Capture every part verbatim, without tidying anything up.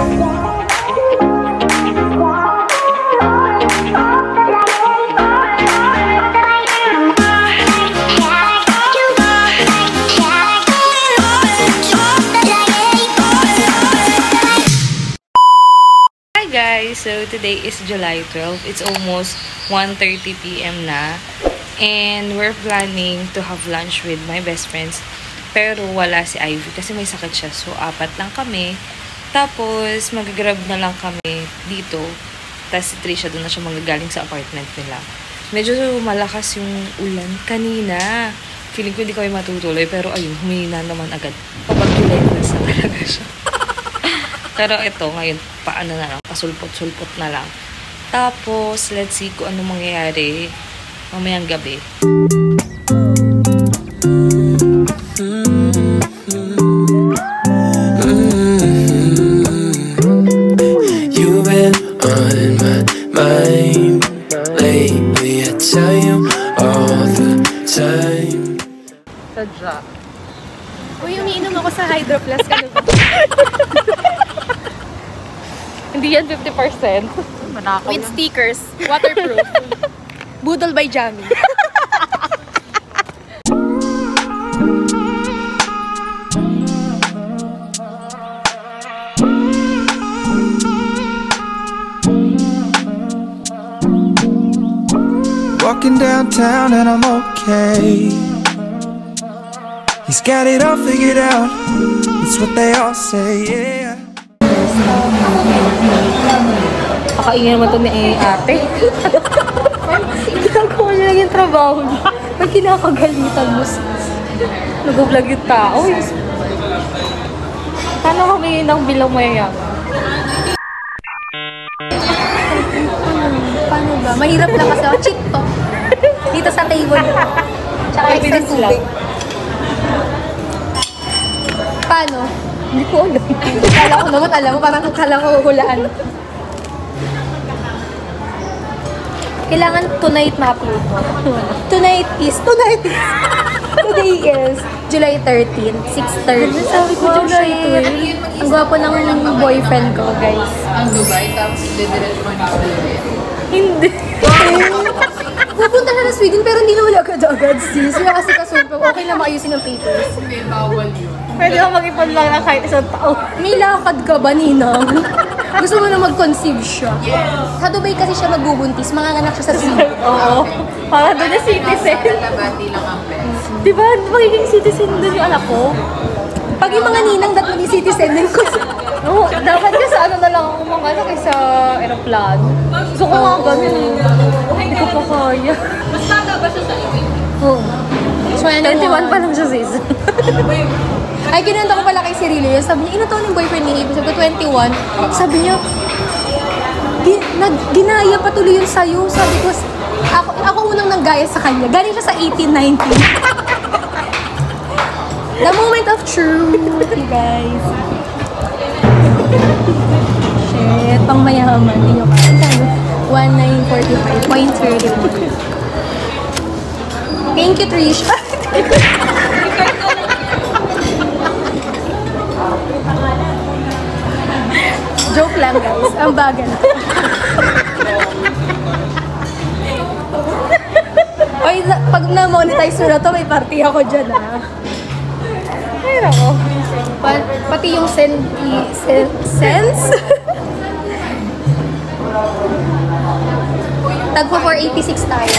Guys, so today is July twelfth. It's almost one thirty p m na. And we're planning to have lunch with my best friends. Pero wala si Ivy kasi may sakit siya. So, apat lang kami. Tapos, mag-grab na lang kami dito. Tapos si Trisha doon na siya magagaling sa apartment nila. Medyo malakas yung ulan kanina. Feeling ko hindi kami matutuloy. Pero ayun, humina naman agad. Pabag-level na talaga siya. Pero ito, ngayon, paano na lang, pasulpot-sulpot na lang. Tapos, let's see kung ano mangyayari mamayang gabi. You've been on my mind lately, I tell you all the time. Sadya. Uy, umiinom ako sa Hydro Plus ka ba? Hindi yan fifty percent. With stickers. Waterproof. Budol by Jamie. Walking downtown and I'm okay. He's got it all figured out. It's what they all say, yeah. Kakaingin naman ito ni ate. Ginagawa niya lang yung trabaho niya. Pag kinakagalitan mo, nag-vlog yung tao. Paano kami ng bilang mayayaman? Paano ba? Mahirap lang kasi ako. Cheat to. Dito sa table. Tsaka extra tubig. Paano? Hindi ko alam. Kala ko naman, alam mo, parang kala ko hulaan. Kailangan tonight ma-upload mo. Tonight is, tonight is, today is July thirteenth, six thirty. Sabi ko, July twelfth. Ang gwapo ng boyfriend ko, guys. Ang Dubai, tapos didiretso mo na sa Sweden. Hindi. Pupunta siya na Sweden, pero hindi naman agad-agad, sis. Kaya kasi kasulpo, okay lang maayusin ng papers. Hindi, bawal yun. Pwede ako mag-ipon lang na kahit isang tao. May lakad ka ba, Ninang? Gusto mo na mag-conceive siya? Yes. Sa Dubai kasi siya magbubuntis, manganganak siya sa Sweden. Oo. Para doon yung citizen. Lalabati lang ang best. Diba? Magiging citizen doon yung anak ko. Pag yung mga ninang dapat maging citizen din ko. Oo. Dapat ka sa ano na lang ako mga ano kaysa aeroplano. Gusto ko nga ganun. Hindi ko pa kaya. Mas bata ba siya sa iyo? Oo. So, twenty-one pa lang siya, sis. Ay, kinanta ko pala kay Cirilo yun. Sabi niya, ino taon yung boyfriend ni Eve? Sabi ko, twenty-one. Sabi niya, Gi nag ginaya patuloy yun sa'yo. Sabi ko, ako, ako unang nanggaya sa kanya. Galing siya sa eighteen, nineteen. The moment of truth, guys. Shit, pang mayaman. Hindi nyo kaya. one nine forty-five point three one. Thank you, Trish. Joke lang, guys. Ang bagal. Oy, pag na-monetize mo na to, may party ako dyan, ha? Ayun ako. Pa pati yung sen sen sense? Tagpo four eighty-six tayo.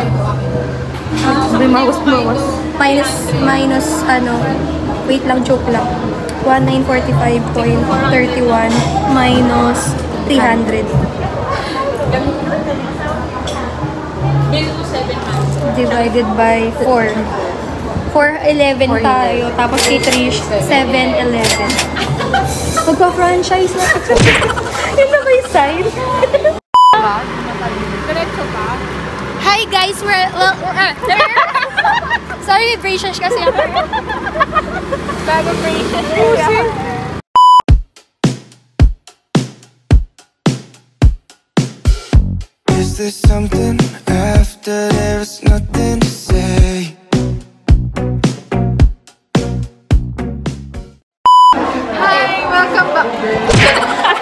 May mawas mawas. Minus, minus, ano, wait lang, joke lang. one nine forty-five point three one minus three hundred. Divided by four. four eleven tayo. Tapos kay Trish, seven eleven. Magpa-franchise na. Yun na ba yung sign? Hi guys, we're, well, uh, sorry, vibrations kasi ako. Bago braces. Is there something after there's nothing to say? Hi! Welcome back!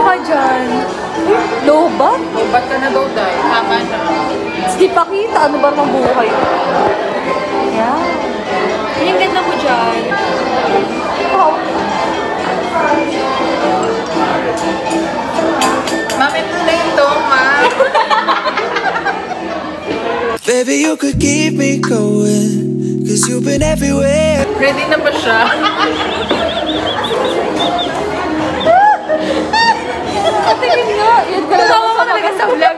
ka dyan. Lobat? Ba't ka na daw, Day? Tama na. Hindi pa kita. Ano ba ng buhay? Yan. Yung ganda mo dyan. Wow. Mami, ito na yung toma. Baby, you could keep me going, cause you've been everywhere. Ready na ba siya? Katingin nga. Yan ka lang ako sa talaga sa vlog.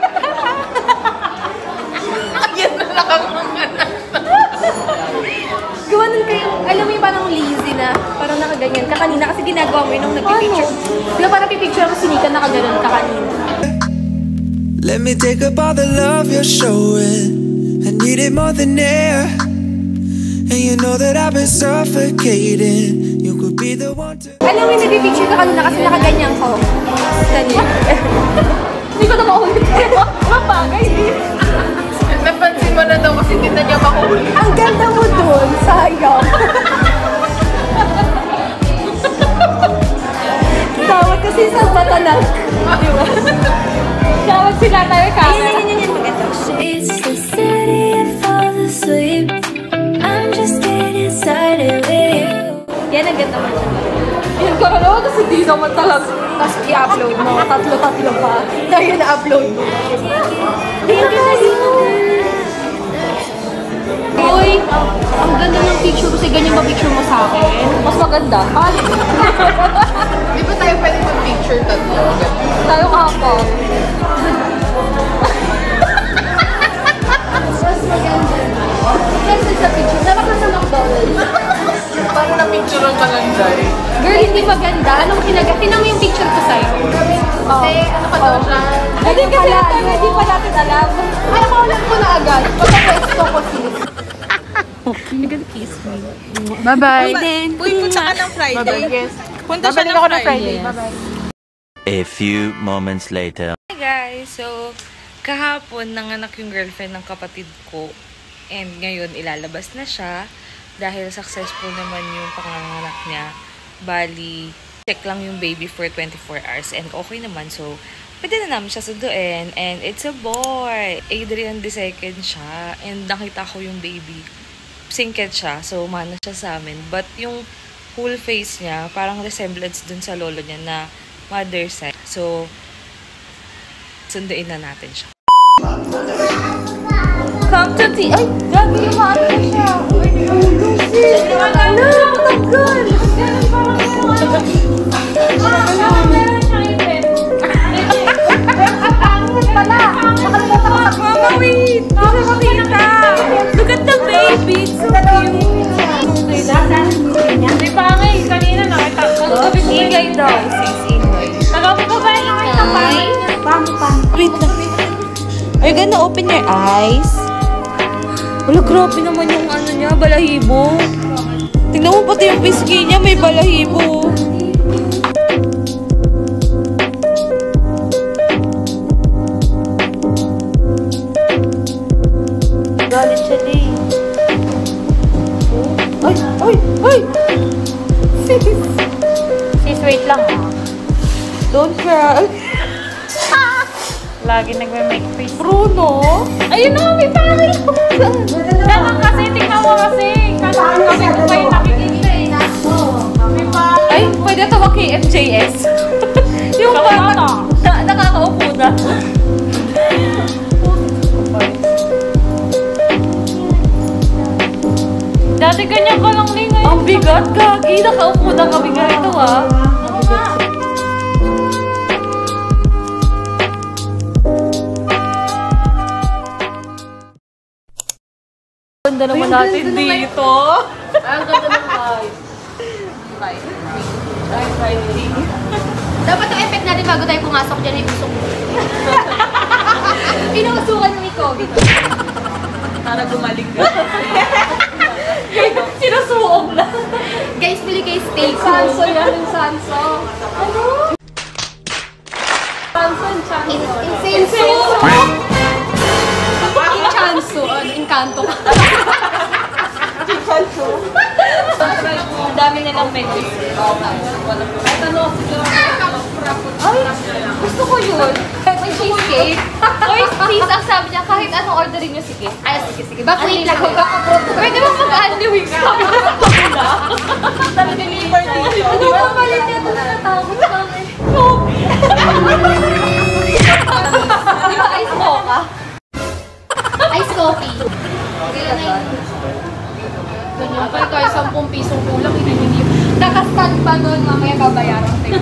Yan na nakakanganan. Gawa nun kayo, alam mo yung parang lazy na, parang nakaganyan ka kanina kasi ginagawa mo yun nung nagpipicture. Di ba parang pipicture ako sinika nakaganon ka kanina? Let me take up all the love you're showing. I need it more than air. And you know that I've been suffocating. You could be the one to... Alam mo yung nagpipicture ka kanina kasi nakaganyan ko. Kanina. Hindi ko na maulit. Mapagay din. Napansin mo na daw kasi hindi na niya makahuli. Ang ganda mo dun, sayang. Tawag kasi sa batanak. Di ba? Tawag sila tayo ka. Yan, yan, yan, yan. Maganda. It's the city I fall asleep. I'm just getting started with you. Yan, ang ganda mo dyan. Yan ka na naman kasi di naman talaga. Tapos i-upload mo. Tatlo-tatlo pa. Dahil na-upload mo. Yan ka na Uy, ang ganda ng picture kasi ganyan ba picture mo sa akin? Mas maganda. Ah, Di ba tayo pwede mag-picture tatlo? tayo kapag. Mas maganda. Kasi sa picture, dapat na sa McDonald's. Paano na-picture ka lang, Day? Girl, hindi maganda. Anong kinaga? Tinan mo yung picture ko sa'yo. Kasi ano ka daw siya? Hindi kasi tayo, hindi pa natin alam. Ay, ako alam ko na agad. Pagka-pwesto ko sis. You're gonna kiss me. Bye-bye. Uy, punta ka ng Friday. Yes. Punta siya ng Friday. A few moments later. Hi guys! So, kahapon nanganak yung girlfriend ng kapatid ko. And ngayon, ilalabas na siya. Dahil successful naman yung panganganak niya. Bali, check lang yung baby for twenty-four hours. And okay naman. So, pwede na namin siya sunduin. And it's a boy! Adrian the second siya. And nakita ko yung baby. Singket siya. So, umana siya sa amin. But yung whole face niya, parang resemblance dun sa lolo niya na mother side. So, sunduin na natin siya. Come to tea. Ay, gagi yung mata siya. Lucy! Ano? Mataggal! Mama, wait! Hindi ko makita! Look at the baby! It's so cute! Di ba nga eh, kanina nakita ko. Ingay daw. Sis, ingay. Nagabi ko ba yung nakita pa? Pam, pam. Wait lang. Are you gonna open your eyes? Wala, grabe naman yung ano niya, balahibo. Tingnan mo pati yung pisngi niya, may balahibo. Galit siya din. Ay, ay, ay! Sis! Sis, wait lang ah. Don't cry. Lagi nagme-make face. Bruno? Ayun na, may pangil ko. Ganun kasi, tingnan mo kasi. Kasi kasi ko kayo nakikita eh. May pangil. Ay, pwede tawag kay M J S. Yung parang na, nakakaupo na. Dati ganyan ka lang din ngayon. Ang bigat, gagi. Nakaupo na kami ganito ah. Ganda naman natin dito. Ang ganda ng guys. Dapat yung effect natin bago tayo pumasok dyan ay usok. Inuusukan ng COVID. Para gumaling ka. Sinusuong na. Guys, pili kayo steak. Sanso yan, yung sanso. Ano? Sanso, chanso. Incenso. Inchanso. Ano, inkanto. Chancho. Ang dami nilang menu. Ito no, siguro. Ay, gusto ko yun. May cheesecake. Or please, ang sabi niya, kahit anong orderin niyo, sige. Ay, sige, sige. Back wait lang. Pwede ba mag-unlewing ka? Deliver dito. Ano ba malit niya? Ito na natakot kami. Di ba ice mocha? Ice coffee. Ganyan. Ganyan. Pwede tayo sampung pisong kulang. Hindi. Nakastand pa nun. Mamaya babayaran tayo.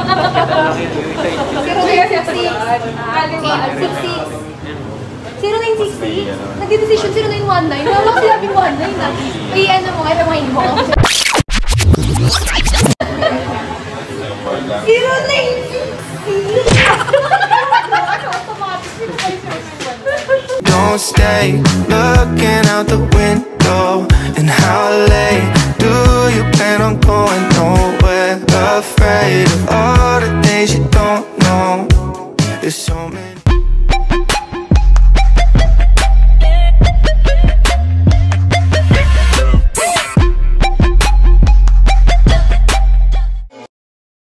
zero nine six six. six six. zero nine six six? Nag-decision zero nine one nine. Wala ko sinabing one nine na. I-ano mo, kaya mga mo. zero nine six six. Don't stay looking out the window. And how late do you plan on going? Nowhere, afraid of all the things you don't know. There's so many